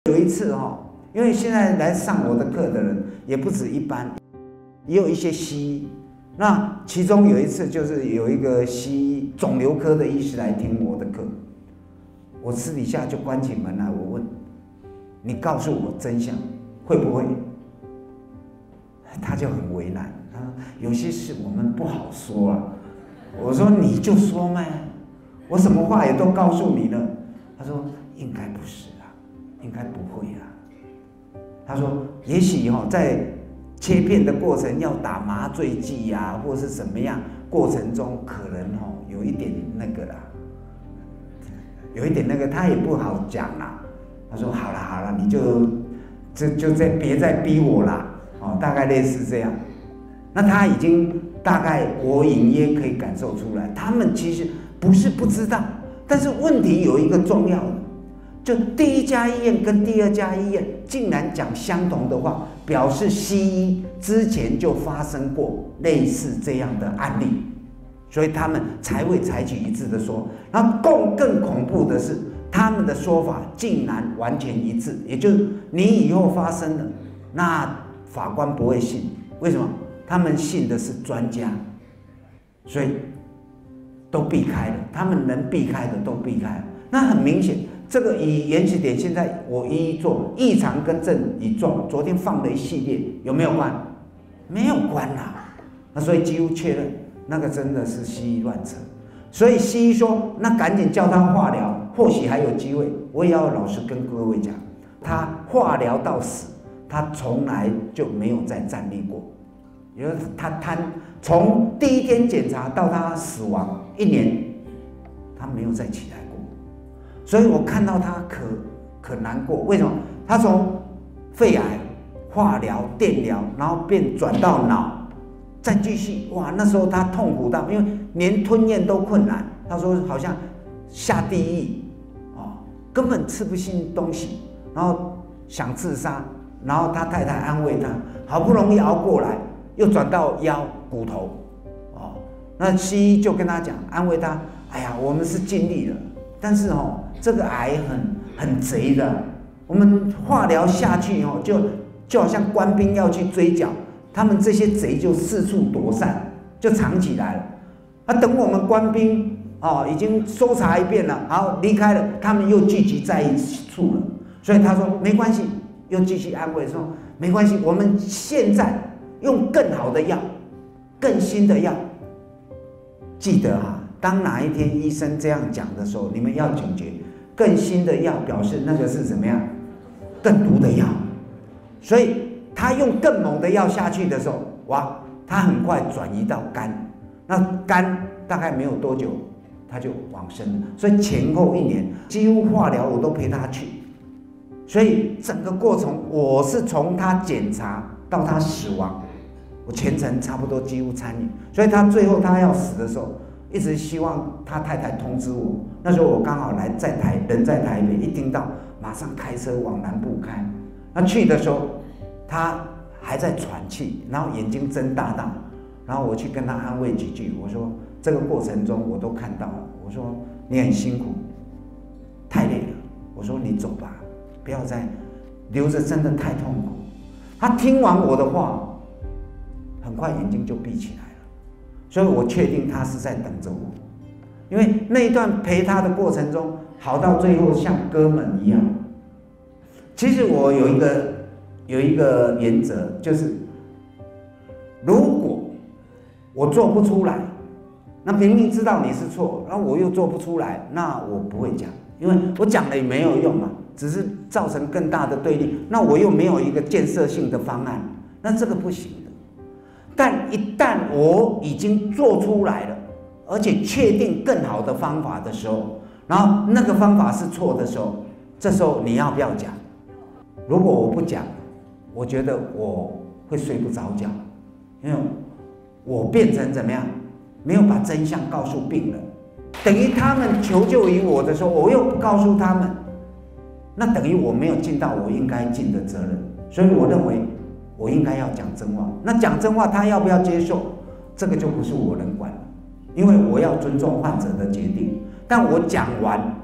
有一次因为现在来上我的课的人也不止一般，也有一些西医。那其中有一次就是有一个西医肿瘤科的医师来听我的课，我私底下就关起门来，我问你告诉我真相，会不会？他就很为难，他说有些事我们不好说啊。我说你就说嘛，我什么话也都告诉你了。他说应该不是啊，应该不会啊。他说也许在切片的过程要打麻醉剂呀，或是怎么样过程中可能有一点那个啦，有一点那个他也不好讲啦。他说好了，你就别再逼我啦。大概类似这样。那他已经大概我隐约可以感受出来，他们其实不是不知道，但是问题有一个重要的，就第一家医院跟第二家医院竟然讲相同的话，表示西医之前就发生过类似这样的案例，所以他们才会采取一致的说。然后更恐怖的是，他们的说法竟然完全一致，也就是你以后发生了，那法官不会信，为什么？他们信的是专家，所以都避开了，他们能避开的都避开了。那很明显，这个以延迟点现在我一一做异常跟症乙状，昨天放的一系列有没有关？没有关啦。那所以几乎确认那个真的是西医乱扯。所以西医说，那赶紧叫他化疗，或许还有机会。我也要老实跟各位讲，他化疗到死，他从来就没有再站立过。也就是他从第一天检查到他死亡1年，他没有再起来过。所以我看到他可难过。为什么？他从肺癌、化疗、电疗，然后转到脑，再继续哇！那时候他痛苦到，因为连吞咽都困难。他说好像下地狱根本吃不进东西，然后想自杀。然后他太太安慰他，好不容易熬过来，又转到腰、骨头，那西医就跟他讲，安慰他，哎呀，我们是尽力了，但是这个癌很贼的，我们化疗下去就好像官兵要去追剿，他们这些贼就四处躲散，就藏起来了。等我们官兵已经搜查一遍了，好离开了，他们又聚集在一处了。所以他说没关系。又继续安慰说：“没关系，我们现在用更好的药，更新的药。记得当哪一天医生这样讲的时候，你们要警觉，更新的药表示那个是怎么样？更毒的药。所以他用更猛的药下去的时候，哇，他很快转移到肝，那肝大概没有多久，他就往生了。所以前后1年，几乎化疗我都陪他去。”所以整个过程，我是从他检查到他死亡，我全程差不多几乎参与。所以他最后他要死的时候，一直希望他太太通知我。那时候我刚好人在台北，一听到马上开车往南部开。那去的时候，他还在喘气，然后眼睛睁大大。然后我去跟他安慰几句，我说这个过程中我都看到了，我说你很辛苦，太累了，我说你走吧。不要再留着，真的太痛苦。他听完我的话，很快眼睛就闭起来了。所以我确定他是在等着我，因为那一段陪他的过程中，好到最后像哥们一样。其实我有一个原则，就是如果我做不出来，那明明知道你是错，然后我又做不出来，那我不会讲，因为我讲了也没有用嘛。只是造成更大的对立，那我又没有一个建设性的方案，那这个不行的。但一旦我已经做出来了，而且确定更好的方法的时候，然后那个方法是错的时候，这时候你要不要讲？如果我不讲，我觉得我会睡不着觉，因为我变成怎么样？没有把真相告诉病人，等于他们求救于我的时候，我又不告诉他们。那等于我没有尽到我应该尽的责任，所以我认为我应该要讲真话。那讲真话，他要不要接受，这个就不是我能管了，因为我要尊重患者的决定。但我讲完，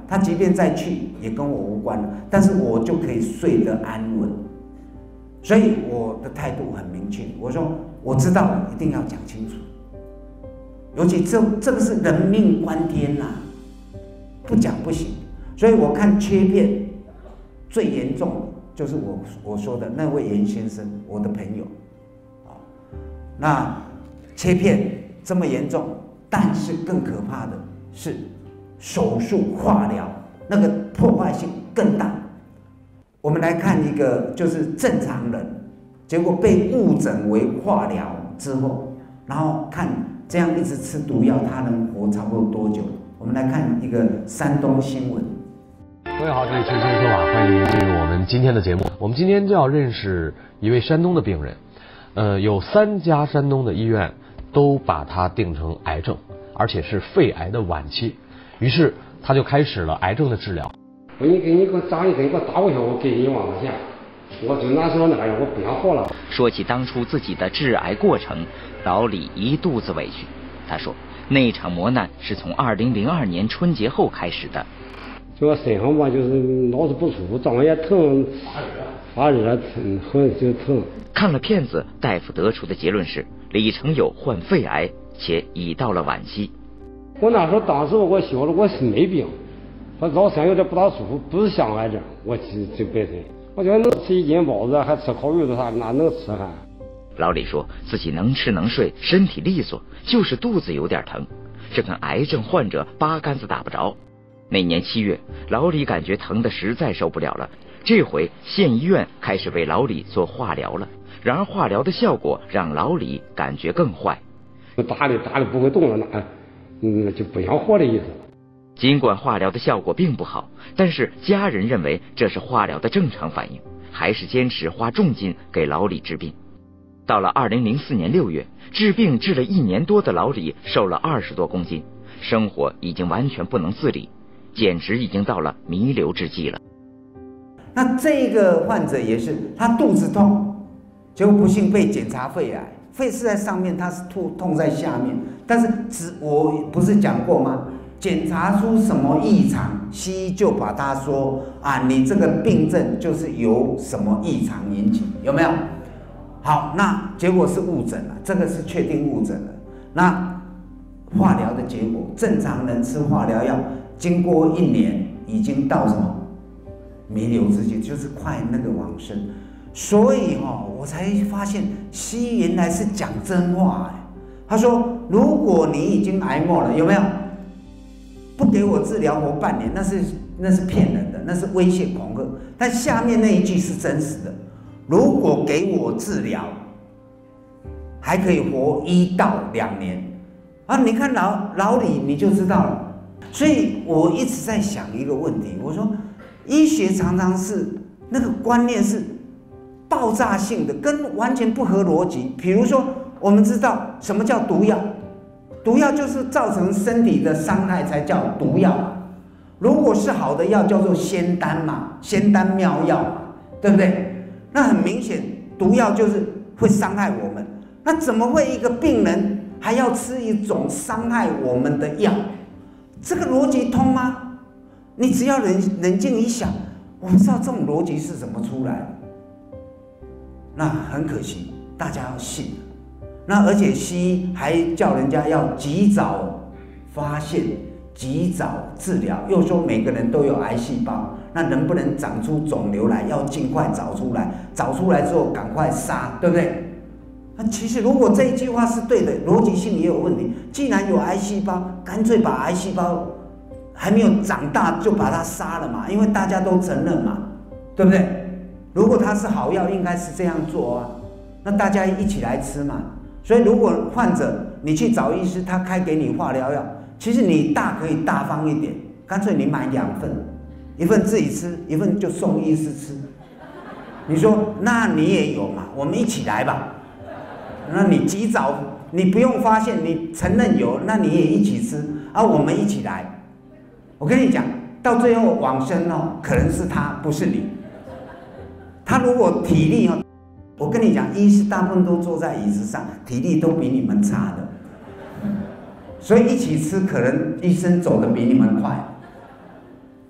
他即便再去也跟我无关了，但是我就可以睡得安稳。所以我的态度很明确，我说我知道了，一定要讲清楚。尤其这个是人命关天呐，不讲不行。所以我看切片最严重的就是我说的那位严先生，我的朋友，啊，那切片这么严重，但是更可怕的是手术化疗，那个破坏性更大。我们来看一个，就是正常人，结果被误诊为化疗之后，然后看这样一直吃毒药，他能活差不多多久？我们来看一个山东新闻。 各位好，这里是《新说法》，欢迎进入我们今天的节目。我们今天就要认识一位山东的病人，有3家山东的医院都把他定成癌症，而且是肺癌的晚期，于是他就开始了癌症的治疗。 你给我长一针，给我打过去，我给你1万块钱。我就那时候那样，我不想活了。 说起当初自己的治癌过程，老李一肚子委屈。他说，那场磨难是从2002年春节后开始的。 就我身上吧，就是老是不舒服，胀也疼，发热疼，很就疼。 看了片子，大夫得出的结论是李成友患肺癌，且已到了晚期。 我那时候当时我学了，我是没病。我老三有点不大舒服，不是像癌症，我就本身，我觉得能吃1斤包子，还吃烤鱼子啥，那能吃还。 老李说自己能吃能睡，身体利索，就是肚子有点疼，这跟癌症患者八竿子打不着。那年7月，老李感觉疼得实在受不了了，这回县医院开始为老李做化疗了。然而化疗的效果让老李感觉更坏， 打的不会动了，那就不想活的意思。 尽管化疗的效果并不好，但是家人认为这是化疗的正常反应，还是坚持花重金给老李治病。到了2004年6月，治病治了1年多的老李瘦了20多公斤，生活已经完全不能自理，简直已经到了弥留之际了。 那这个患者也是，他肚子痛，结果不幸被检查肺癌，肺是在上面，他是痛在下面，但是我不是讲过吗？检查出什么异常，西医就把他说啊，你这个病症就是由什么异常引起，有没有？好，那结果是误诊了，这个是确定误诊了。那化疗的结果，正常人吃化疗药，经过1年，已经到什么弥留之际，就是快那个往生。所以我才发现西医原来是讲真话。他说，如果你已经癌末了，有没有？不给我治疗活半年，那是骗人的，那是威胁恐吓。但下面那一句是真实的，如果给我治疗，还可以活1到2年啊！你看老李你就知道了。所以我一直在想一个问题，我说医学常常是那个观念是爆炸性的，跟完全不合逻辑。比如说，我们知道什么叫毒药？毒药就是造成身体的伤害才叫毒药。如果是好的药，叫做仙丹嘛，仙丹妙药嘛，对不对？那很明显，毒药就是会伤害我们。那怎么会一个病人还要吃一种伤害我们的药？这个逻辑通吗？你只要冷静一想，我们知道这种逻辑是怎么出来的。那很可惜，大家要信。那而且西医还叫人家要及早发现、及早治疗，又说每个人都有癌细胞，那能不能长出肿瘤来，要尽快找出来，找出来之后赶快杀，对不对？那其实如果这一句话是对的，逻辑性也有问题。既然有癌细胞，干脆把癌细胞还没有长大就把它杀了嘛，因为大家都承认嘛，对不对？如果它是好药，应该是这样做啊，那大家一起来吃嘛。所以如果患者你去找医师，他开给你化疗药，其实你可以大方一点，干脆你买2份，1份自己吃，1份就送医师吃。你说那你也有嘛，我们一起来吧。那你及早，你不用发现，你承认有，那你也一起吃啊，我们一起来。我跟你讲，到最后往生可能是他，不是你。他如果体力我跟你讲，医师大部分都坐在椅子上，体力都比你们差的，所以一起吃，可能医生走得比你们快。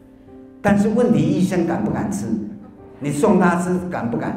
但是问题医生敢不敢吃？你送他吃敢不敢？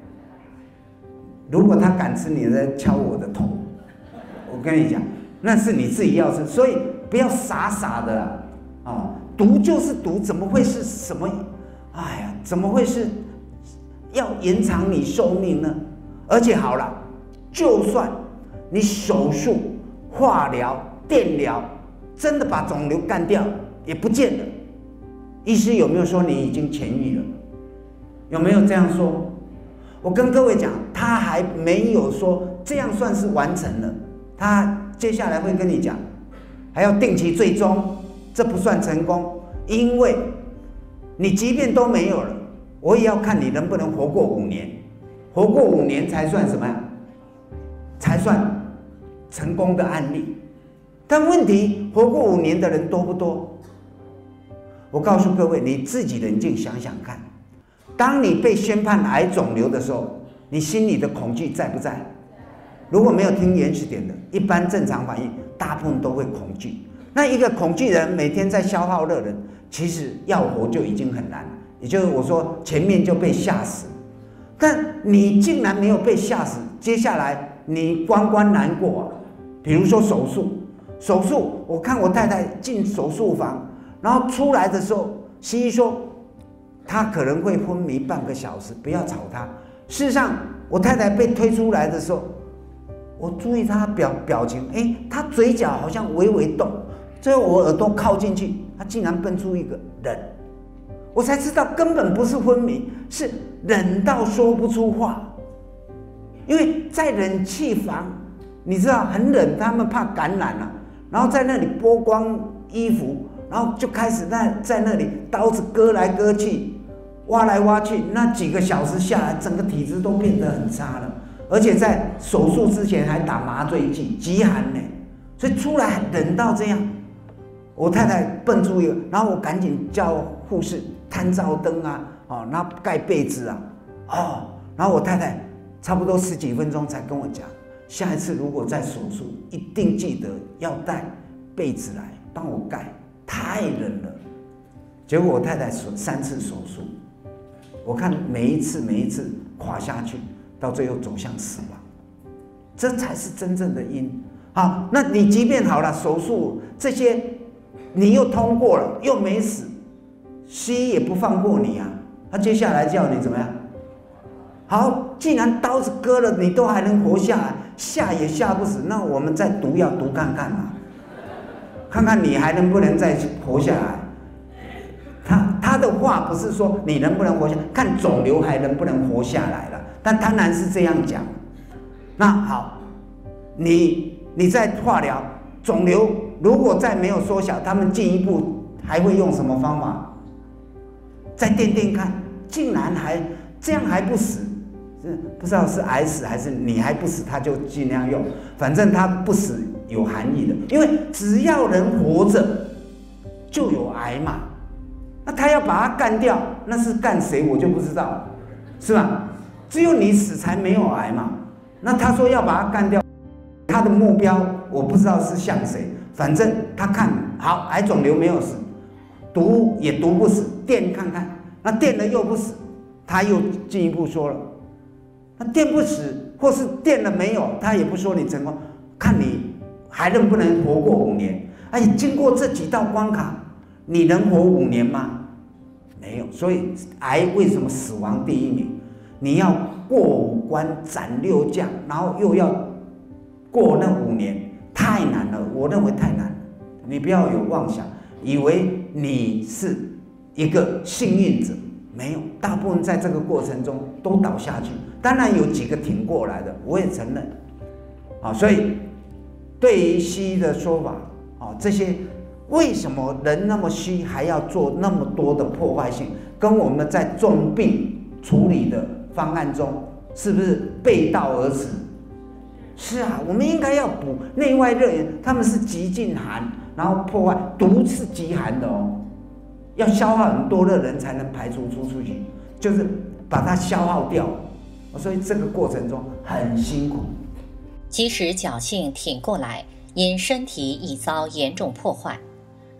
如果他敢吃，你在敲我的头。我跟你讲，那是你自己要吃，所以不要傻傻的啊！毒就是毒，怎么会是什么？哎呀，怎么会是要延长你寿命呢？而且好了，就算你手术、化疗、电疗真的把肿瘤干掉，也不见了。医师有没有说你已经痊愈了？有没有这样说？我跟各位讲，他还没有说这样算是完成了。他接下来会跟你讲，还要定期追踪，这不算成功，因为你即便都没有了，我也要看你能不能活过5年，活过5年才算什么呀？才算成功的案例。但问题，活过5年的人多不多？我告诉各位，你自己冷静想想看，当你被宣判癌肿瘤的时候，你心里的恐惧在不在？如果没有听原始点的，一般正常反应，大部分都会恐惧。那一个恐惧人每天在消耗热能，其实要活就已经很难了。也就是我说前面就被吓死，但你竟然没有被吓死，接下来你关关难过啊。比如说手术，我看我太太进手术房，然后出来的时候，西医说她可能会昏迷半个小时，不要吵她。事实上，我太太被推出来的时候，我注意她表情，她嘴角好像微微动，最后我耳朵靠进去，她竟然蹦出一个冷，我才知道根本不是昏迷，是冷到说不出话。因为在冷气房，你知道很冷，他们怕感染啊，然后在那里剥光衣服，然后就开始在那里刀子割来割去，挖来挖去，那几个小时下来，整个体质都变得很差了。而且在手术之前还打麻醉剂，极寒呢，所以出来冷到这样。我太太蹦出一个，然后我赶紧叫护士摊照灯啊，然后盖被子啊，然后我太太差不多10几分钟才跟我讲，下一次如果再手术，一定记得要带被子来帮我盖，太冷了。结果我太太3次手术，我看每一次垮下去，到最后走向死亡，这才是真正的因。好，那你即便好了手术这些，你又通过了，又没死，西医也不放过你啊。他接下来叫你怎么样？好，既然刀子割了，你都还能活下来，吓也吓不死，那我们再毒药毒看看嘛，看看你还能不能再活下来。他的话不是说你能不能活下来，看肿瘤还能不能活下来了，但当然是这样讲。那好，你在化疗，肿瘤如果再没有缩小，他们进一步还会用什么方法？再垫垫看，竟然还这样还不死，不知道是癌死还是你还不死，他就尽量用，反正他不死有含义的，因为只要人活着就有癌嘛。那他要把它干掉，那是干谁我就不知道，是吧？只有你死才没有癌嘛。那他说要把它干掉，他的目标我不知道是向谁，反正他看好癌肿瘤没有死，毒也毒不死，电看看，那电了又不死，他又进一步说了，那电不死或是电了没有，他也不说你成功，看你还能不能活过5年。哎，经过这几道关卡，你能活5年吗？没有。所以癌为什么死亡第1名？你要过5关斩6将，然后又要过那5年，太难了，我认为太难了。你不要有妄想，以为你是一个幸运者，没有，大部分在这个过程中都倒下去。当然有几个挺过来的，我也承认。所以对于西医的说法，这些为什么人那么虚，还要做那么多的破坏性，跟我们在重病处理的方案中是不是背道而驰？是啊，我们应该要补内外热源，他们是极尽寒，然后破坏，毒是极寒的要消耗很多热能才能排除出去，就是把它消耗掉。所以这个过程中很辛苦。 即使侥幸挺过来，因身体已遭严重破坏，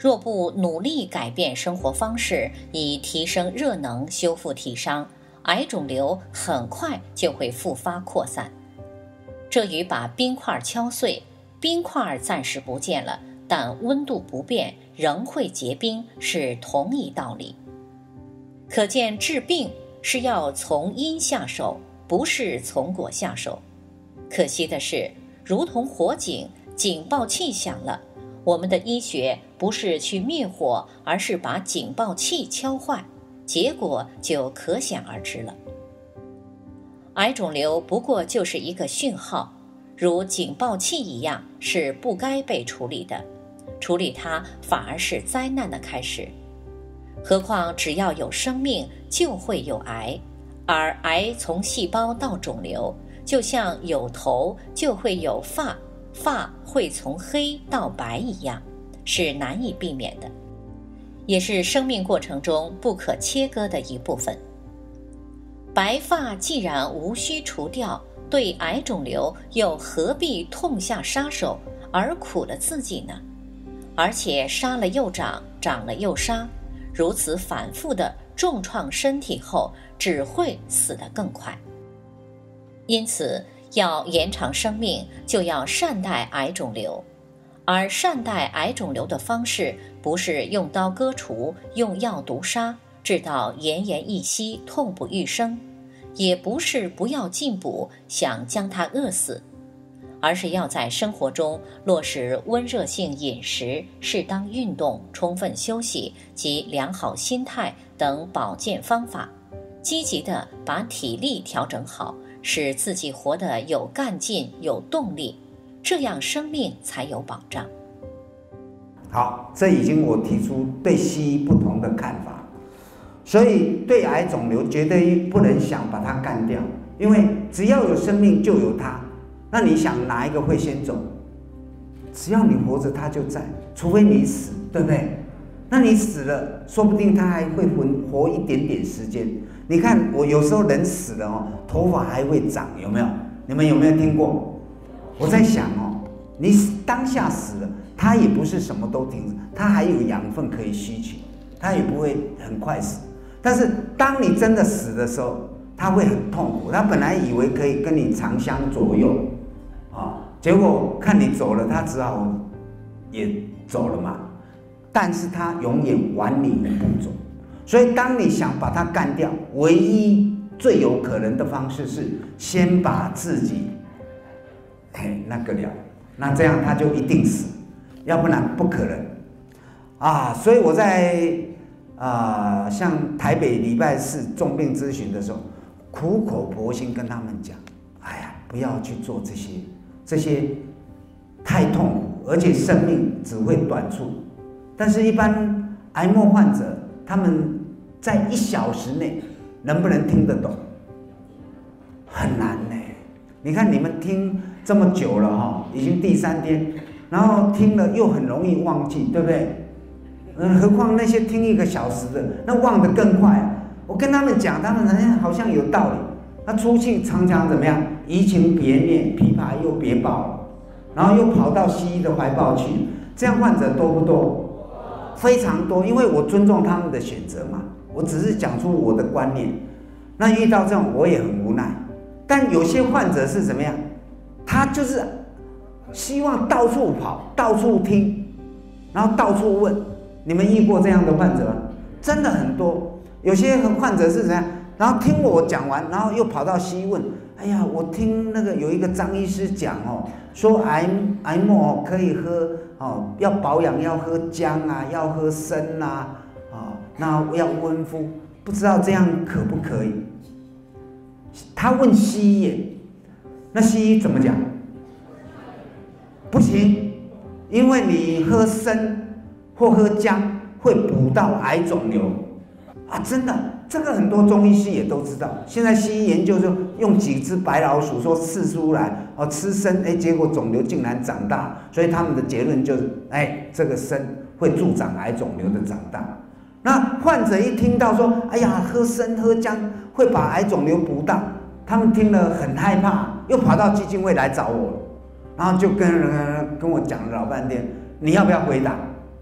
若不努力改变生活方式，以提升热能、修复体伤，癌肿瘤很快就会复发扩散。这与把冰块敲碎，冰块暂时不见了，但温度不变，仍会结冰，是同一道理。可见治病是要从因下手，不是从果下手。可惜的是，如同火警，警报器响了，我们的医学不是去灭火，而是把警报器敲坏，结果就可想而知了。癌肿瘤不过就是一个讯号，如警报器一样，是不该被处理的，处理它反而是灾难的开始。何况只要有生命，就会有癌，而癌从细胞到肿瘤，就像有头就会有发，发会从黑到白一样，是难以避免的，也是生命过程中不可切割的一部分。白发既然无需除掉，对癌肿瘤又何必痛下杀手，而苦了自己呢？而且杀了又长，长了又杀，如此反复的重创身体后，只会死得更快。因此，要延长生命，就要善待癌肿瘤。而善待癌肿瘤的方式，不是用刀割除、用药毒杀，治到奄奄一息、痛不欲生，也不是不要进补，想将它饿死，而是要在生活中落实温热性饮食、适当运动、充分休息及良好心态等保健方法，积极地把体力调整好，使自己活得有干劲、有动力，这样生命才有保障。 好，这已经我提出对西医不同的看法，所以对癌肿瘤绝对不能想把它干掉，因为只要有生命就有它。那你想哪一个会先走？只要你活着，它就在，除非你死，对不对？那你死了，说不定它还会活一点点时间。你看，我有时候人死了哦，头发还会长，有没有？你们有没有听过？我在想哦，你当下死了，它也不是什么都停止，它还有养分可以吸取，它也不会很快死。但是当你真的死的时候，它会很痛苦。它本来以为可以跟你长相左右，结果看你走了，它只好也走了嘛。但是它永远晚你一步走。所以当你想把它干掉，唯一最有可能的方式是先把自己那个了，那这样它就一定死，要不然不可能啊。所以我在像台北礼拜四重病咨询的时候，苦口婆心跟他们讲，哎呀，不要去做这些太痛苦，而且生命只会短促。但是一般癌末患者，他们在1小时内能不能听得懂？很难呢。你看你们听这么久了哈，已经第3天，然后听了又很容易忘记，对不对？何况那些听1个小时的，那忘得更快。我跟他们讲，他们好像有道理。他出去常常怎么样？移情别恋，琵琶又别抱了，然后又跑到西医的怀抱去。这样患者多不多？非常多，因为我尊重他们的选择嘛，我只是讲出我的观念。那遇到这种我也很无奈。但有些患者是怎么样？他就是希望到处跑，到处听，然后到处问。你们遇过这样的患者吗？真的很多。有些患者是怎样？然后听我讲完，然后又跑到西医问。哎呀，我听那个有一个张医师讲哦，说癌末可以喝哦，要保养要喝姜啊，要喝参啊，那要温敷，不知道这样可不可以？他问西医耶，那西医怎么讲？不行，因为你喝参或喝姜会补到癌肿瘤啊！真的，这个很多中医师也都知道。现在西医研究就用几只白老鼠说刺出来哦，吃参结果肿瘤竟然长大，所以他们的结论就是这个参会助长癌肿瘤的长大。那患者一听到说哎呀喝参喝姜会把癌肿瘤补大，他们听了很害怕，又跑到基金会来找我，然后就跟我讲了老半天，你要不要回答？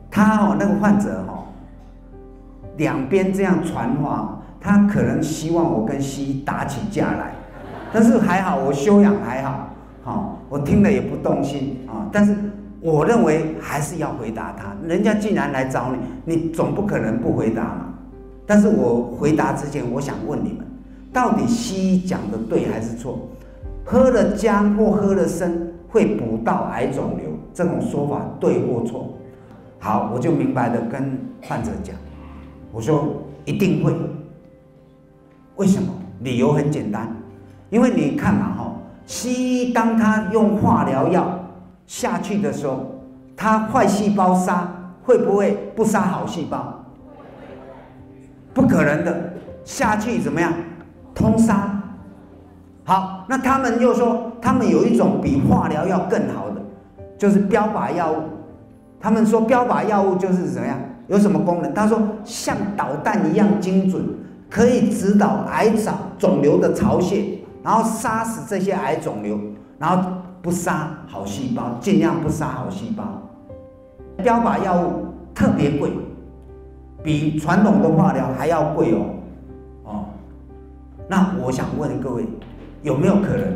他那个患者两边这样传话，他可能希望我跟西医打起架来，但是还好我修养还好，我听了也不动心啊。但是我认为还是要回答他，人家既然来找你，你总不可能不回答嘛。但是我回答之前，我想问你们，到底西医讲的对还是错？喝了姜或喝了参会补到癌肿瘤，这种说法对或错？好，我就明白的跟患者讲，我说一定会。为什么？理由很简单，因为你看嘛，西医当他用化疗药下去的时候，他坏细胞杀会不会不杀好细胞？不可能的，下去怎么样？通杀。好，那他们又说，他们有一种比化疗药更好的，就是标靶药物。他们说标靶药物就是怎么样？有什么功能？他说像导弹一样精准，可以指导癌肿瘤的巢穴，然后杀死这些癌肿瘤，然后不杀好细胞，尽量不杀好细胞。标靶药物特别贵，比传统的化疗还要贵哦。那我想问各位，有没有可能？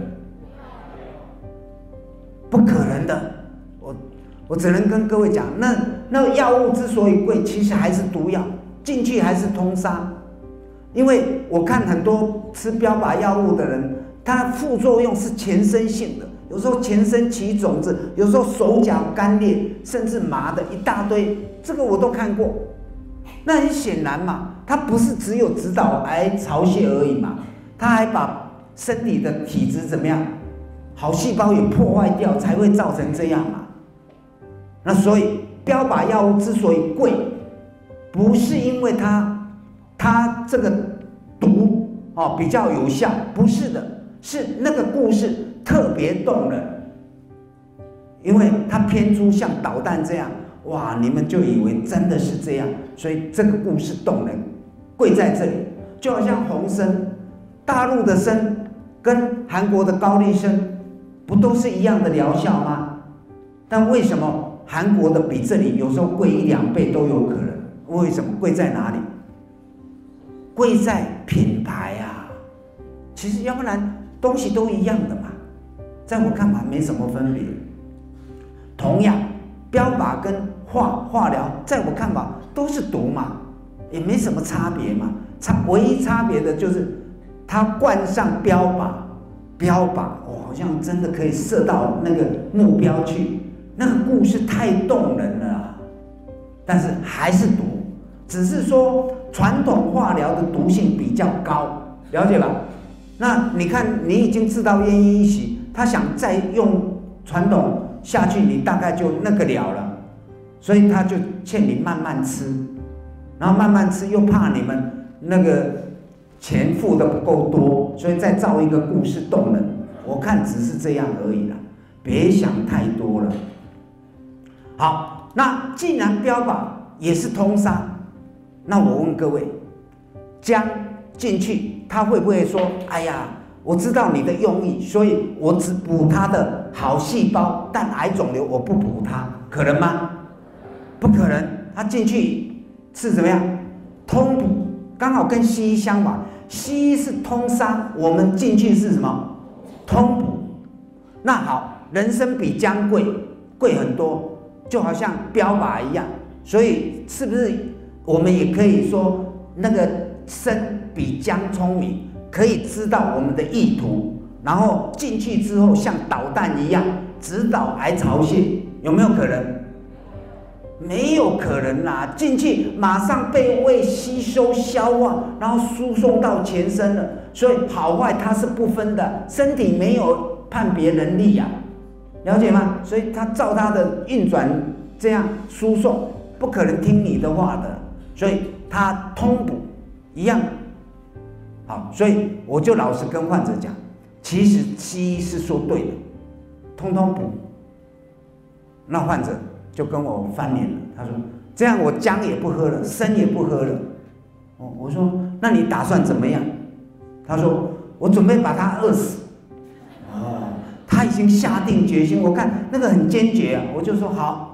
不可能的。我只能跟各位讲，那药物之所以贵，其实还是毒药，进去还是通杀。因为我看很多吃标靶药物的人，他副作用是全身性的，有时候全身起肿子，有时候手脚干裂，甚至麻的一大堆，这个我都看过。那很显然嘛，它不是只有指导癌巢穴而已嘛，它还把身体的体质怎么样，好细胞也破坏掉，才会造成这样嘛。那所以标靶药物之所以贵，不是因为它这个毒比较有效，不是的，是那个故事特别动人，因为它偏出像导弹这样，哇，你们就以为真的是这样，所以这个故事动人，贵在这里。就好像红参，大陆的参跟韩国的高丽参，不都是一样的疗效吗？但为什么韩国的比这里有时候贵1-2倍都有可能？为什么？贵在哪里？贵在品牌啊！其实要不然东西都一样的嘛，在我看法没什么分别。同样，标靶跟化疗，在我看法都是毒嘛，也没什么差别嘛。唯一差别的就是它冠上标靶，好像真的可以射到那个目标去。那个故事太动人了，但是还是毒，只是说传统化疗的毒性比较高，了解吧？那你看，你已经知道奄奄一息，他想再用传统下去，你大概就那个了了，所以他就劝你慢慢吃，然后慢慢吃，又怕你们那个钱付的不够多，所以再造一个故事动人。我看只是这样而已啦，别想太多了。好，那既然标靶也是通杀，那我问各位，姜进去，他会不会说，哎呀，我知道你的用意，所以我只补它的好细胞，但癌肿瘤我不补它，可能吗？不可能，它进去是怎么样？通补，刚好跟西医相反，西医是通杀，我们进去是什么？通补。那好，人参比姜贵很多。就好像标靶一样，所以是不是我们也可以说，那个参比姜聪明，可以知道我们的意图，然后进去之后像导弹一样指导癌巢穴，有没有可能？没有可能啦！进去马上被胃吸收消化，然后输送到全身了，所以好坏它是不分的，身体没有判别能力呀。了解吗？所以他照他的运转这样输送，不可能听你的话的，所以他通补一样。好，所以我就老实跟患者讲，其实西医是说对的，通补。那患者就跟我翻脸了，他说这样我姜也不喝了，参也不喝了。我说那你打算怎么样？他说我准备把他饿死。他已经下定决心，我看那个很坚决啊，我就说好，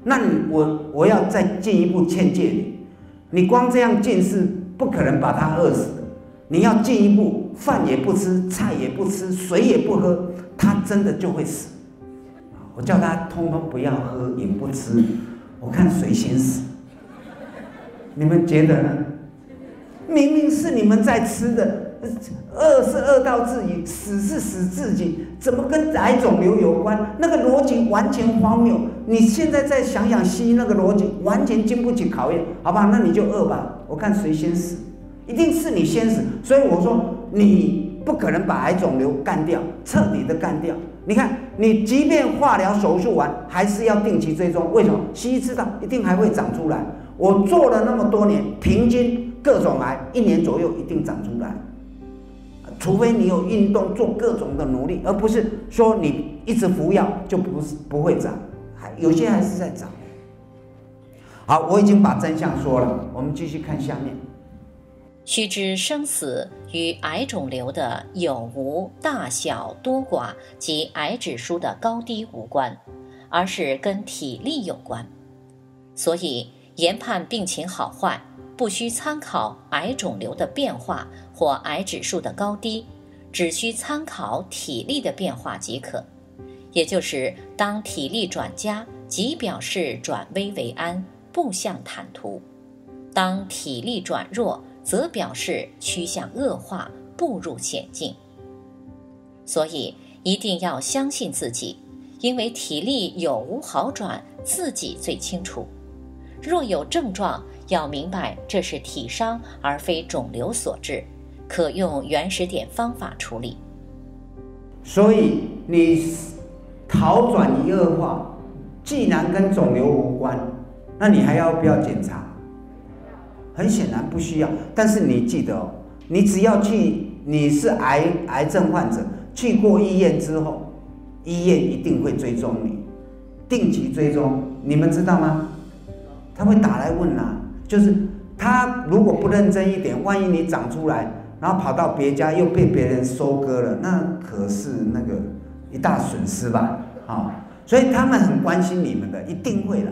那我要再进一步劝诫你，你光这样近视不可能把他饿死的，你要进一步，饭也不吃，菜也不吃，水也不喝，他真的就会死。我叫他通通不要喝，也不吃，我看谁先死。你们觉得呢？明明是你们在吃的，饿是饿到自己，死是死自己，怎么跟癌肿瘤有关？那个逻辑完全荒谬。你现在再想想西医那个逻辑，完全经不起考验，好吧？那你就饿吧，我看谁先死，一定是你先死。所以我说，你不可能把癌肿瘤干掉，彻底的干掉。你看，你即便化疗手术完，还是要定期追踪。为什么？西医知道一定还会长出来。我做了那么多年，平均各种癌1年左右一定长出来，除非你有运动做各种的努力，而不是说你一直服药就不会长，有些还是在长。好，我已经把真相说了，我们继续看下面。 须知生死与癌肿瘤的有无、大小、多寡及癌指数的高低无关，而是跟体力有关。所以研判病情好坏，不需参考癌肿瘤的变化或癌指数的高低，只需参考体力的变化即可。也就是当体力转佳，即表示转危为安，步向坦途；当体力转弱，则表示趋向恶化，步入险境。所以一定要相信自己，因为体力有无好转，自己最清楚。若有症状，要明白这是体伤而非肿瘤所致，可用原始点方法处理。 所以你好转移恶化，既然跟肿瘤无关，那你还要不要检查？很显然不需要。但是你记得哦，你只要你是癌症患者，去过医院之后，医院一定会追踪你，定期追踪。你们知道吗？他会打来问啊，就是他如果不认真一点，万一你长出来，然后跑到别家又被别人收割了，那可是那个一大损失吧？啊，所以他们很关心你们的，一定会的。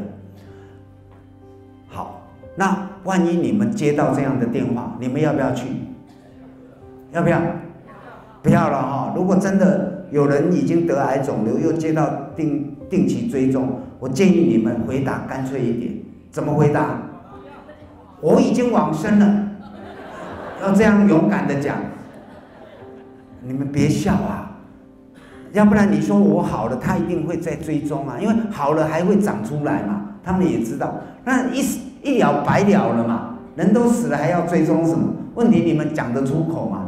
好，那万一你们接到这样的电话，你们要不要去？要不要？不要了哈！如果真的有人已经得癌肿瘤，又接到定期追踪，我建议你们回答干脆一点。怎么回答？我已经往生了，要这样勇敢的讲。你们别笑啊，要不然你说我好了，他一定会再追踪啊，因为好了还会长出来嘛，他们也知道，那一了百了了嘛，人都死了还要追踪什么？问题你们讲得出口吗？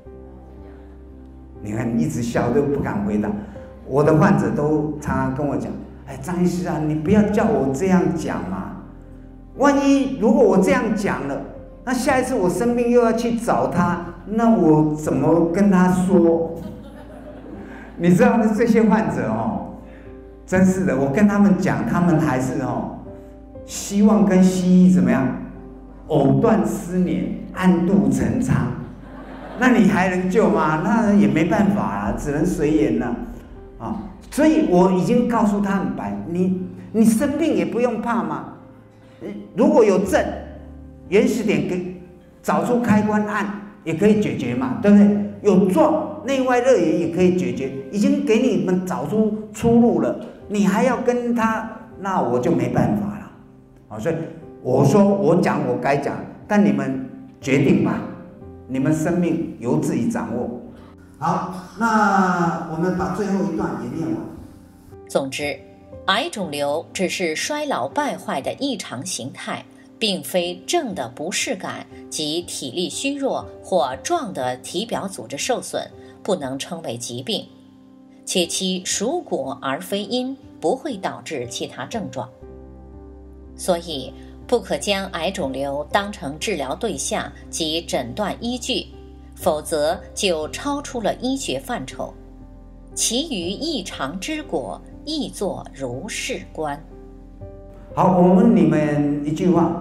你看一直笑都不敢回答，我的患者都常常跟我讲，哎，张医师啊，你不要叫我这样讲嘛。万一如果我这样讲了，那下一次我生病又要去找他，那我怎么跟他说？你知道这些患者哦，真是的，我跟他们讲，他们还是哦，希望跟西医怎么样，藕断丝连，暗度陈仓。那你还能救吗？那也没办法啊，只能随缘了啊。所以我已经告诉他很白，你生病也不用怕嘛。如果有症，原始点给找出开关按也可以解决嘛，对不对？有状，内外热也可以解决，已经给你们找出出路了，你还要跟他，那我就没办法了。好，所以我说我讲我该讲，但你们决定吧，你们生命由自己掌握。好，那我们把最后一段也念完。 总之，癌肿瘤只是衰老败坏的异常形态，并非正的不适感及体力虚弱或壮的体表组织受损，不能称为疾病，且其属果而非因，不会导致其他症状。所以不可将癌肿瘤当成治疗对象及诊断依据，否则就超出了医学范畴。其余异常之果，亦作如是观。 好，我问你们一句话：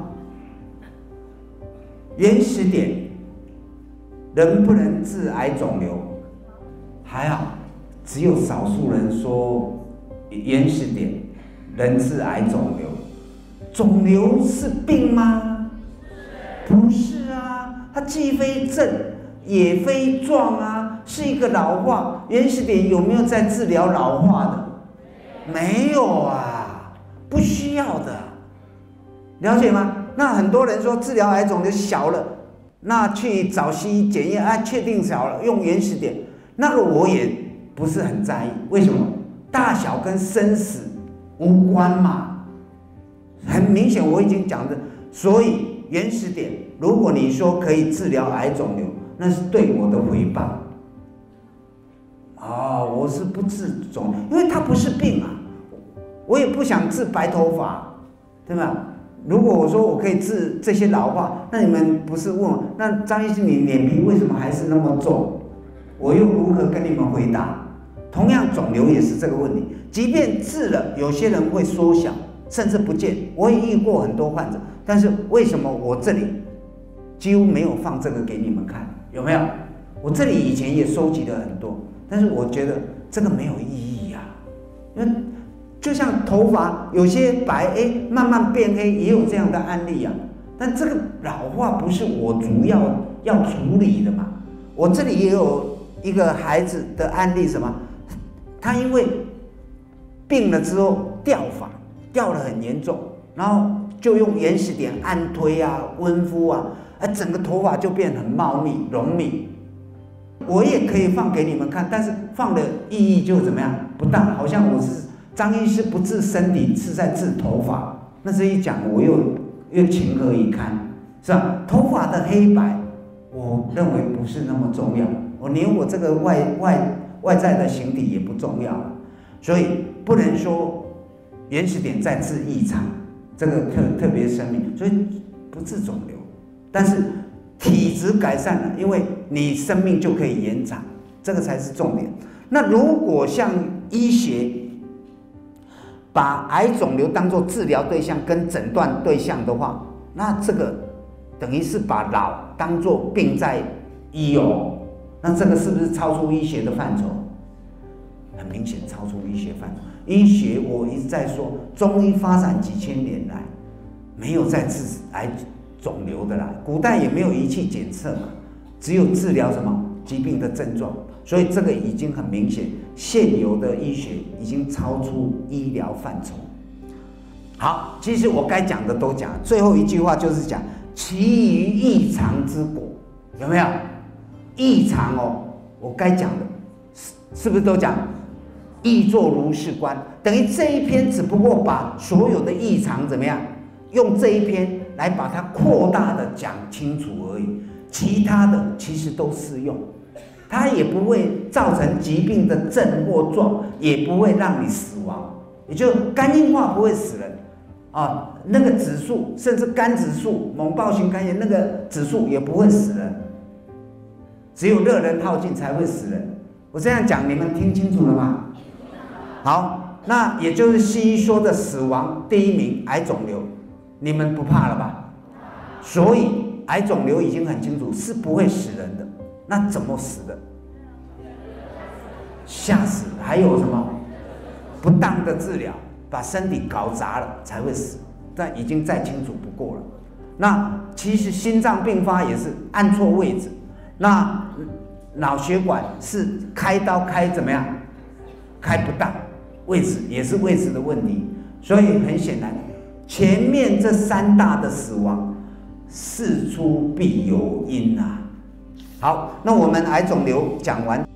原始点能不能治癌肿瘤？还好，只有少数人说原始点人是癌肿瘤。肿瘤是病吗？不是啊，它既非症也非状啊，是一个老化。原始点有没有在治疗老化的？没有啊，不需要的，了解吗？那很多人说治疗癌肿瘤小了，那去找西医检验啊，确定小了，用原始点，那个我也不是很在意。为什么？大小跟生死无关嘛。很明显，我已经讲的，所以原始点，如果你说可以治疗癌肿瘤，那是对我的诽谤。我是不治肿瘤，因为它不是病啊，我也不想治白头发，对吧？如果我说我可以治这些老化，那你们不是问我，那张医师你脸皮为什么还是那么重？我又如何跟你们回答？同样，肿瘤也是这个问题，即便治了，有些人会缩小。甚至不见，我也遇过很多患者，但是为什么我这里几乎没有放这个给你们看？有没有？我这里以前也收集了很多，但是我觉得这个没有意义啊，因为就像头发有些白，慢慢变黑，也有这样的案例啊。但这个老化不是我主要处理的嘛。我这里也有一个孩子的案例，什么？他因为病了之后掉发。掉得很严重，然后就用原始点按推啊、温敷啊，整个头发就变很茂密、浓密。我也可以放给你们看，但是放的意义就怎么样？不当，好像我是张医师不治身体，是在治头发。那这一讲，我又情何以堪，是吧？头发的黑白，我认为不是那么重要，我连我这个外在的形体也不重要，所以不能说。原始点在治异常，这个特别生命，所以不治肿瘤，但是体质改善了，因为你生命就可以延长，这个才是重点。那如果像医学把癌肿瘤当作治疗对象跟诊断对象的话，那这个等于是把老当作病在医哦，那这个是不是超出医学的范畴？很明显超出医学范畴。医学我一直在说，中医发展几千年来，没有在治癌肿瘤的啦，古代也没有仪器检测嘛，只有治疗什么疾病的症状，所以这个已经很明显，现有的医学已经超出医疗范畴。好，其实我该讲的都讲，最后一句话就是讲其余异常之果，有没有？异常哦，我该讲的是不是都讲？亦作如是观，等于这一篇只不过把所有的异常怎么样，用这一篇来把它扩大的讲清楚而已，其他的其实都适用，它也不会造成疾病的症或状，也不会让你死亡，也就肝硬化不会死人啊，那个指数甚至肝指数、猛暴性肝炎那个指数也不会死人，只有热人耗尽才会死人。我这样讲，你们听清楚了吗？好，那也就是西医说的死亡第一名癌肿瘤，你们不怕了吧？所以癌肿瘤已经很清楚是不会死人的，那怎么死的？吓死，还有什么不当的治疗，把身体搞砸了才会死，但已经再清楚不过了。那其实心脏病发也是按错位置，那脑血管是开刀开怎么样？开不当。位置也是位置的问题，所以很显然，前面这三大的死亡，事出必有因啊。好，那我们癌肿瘤讲完。